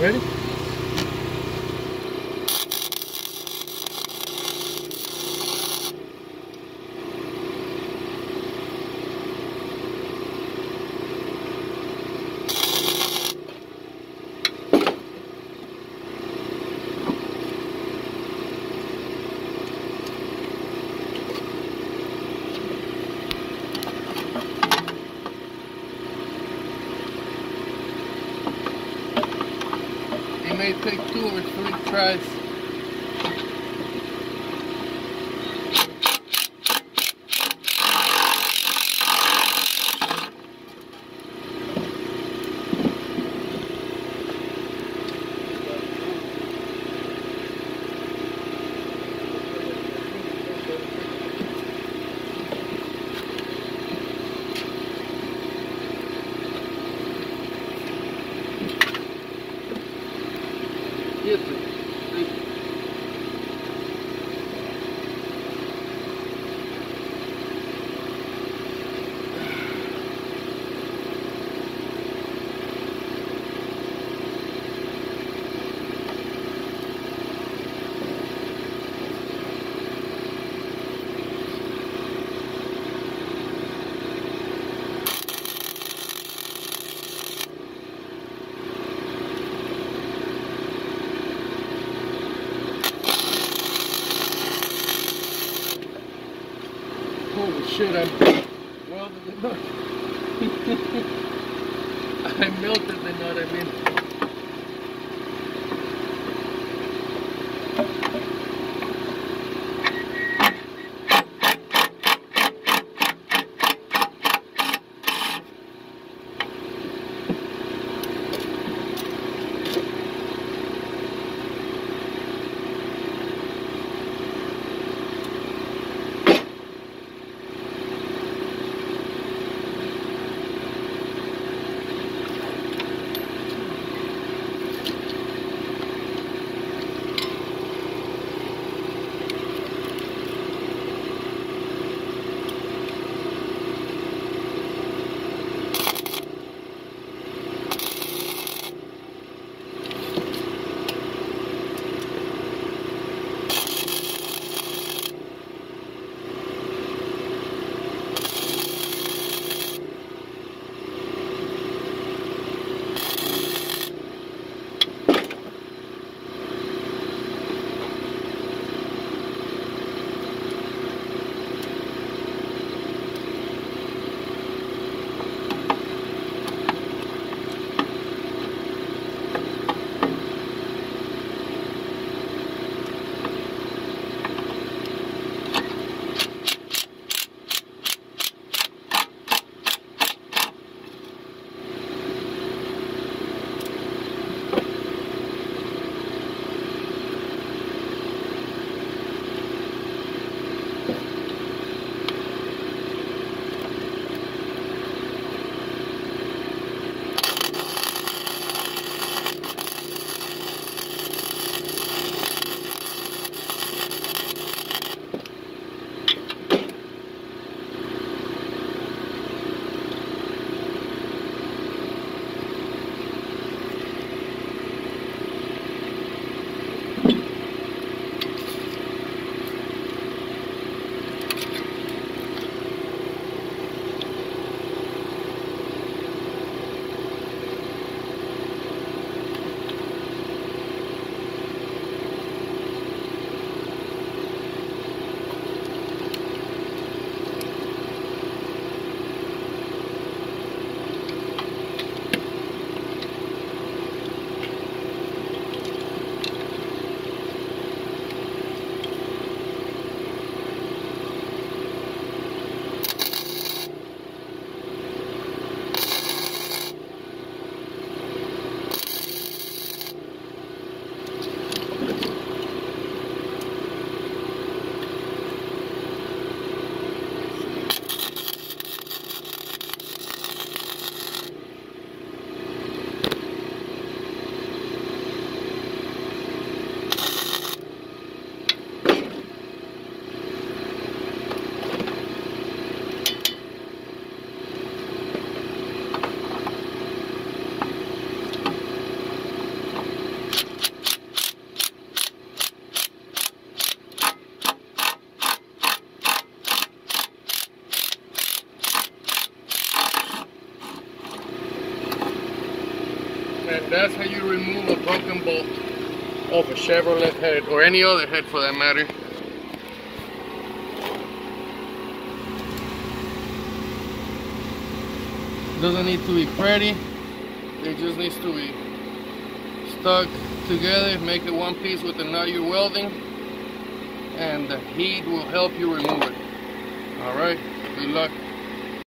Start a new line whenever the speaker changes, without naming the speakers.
Ready? It may take 2 or 3 tries. Yes, sir. Thank you. Holy shit, I'm welded the nut. I melted the nut, I mean. And that's how you remove a broken bolt of a Chevrolet head, or any other head for that matter. Doesn't need to be pretty, it just needs to be stuck together. Make it one piece with the nut you're welding, and the heat will help you remove it. Alright, good luck.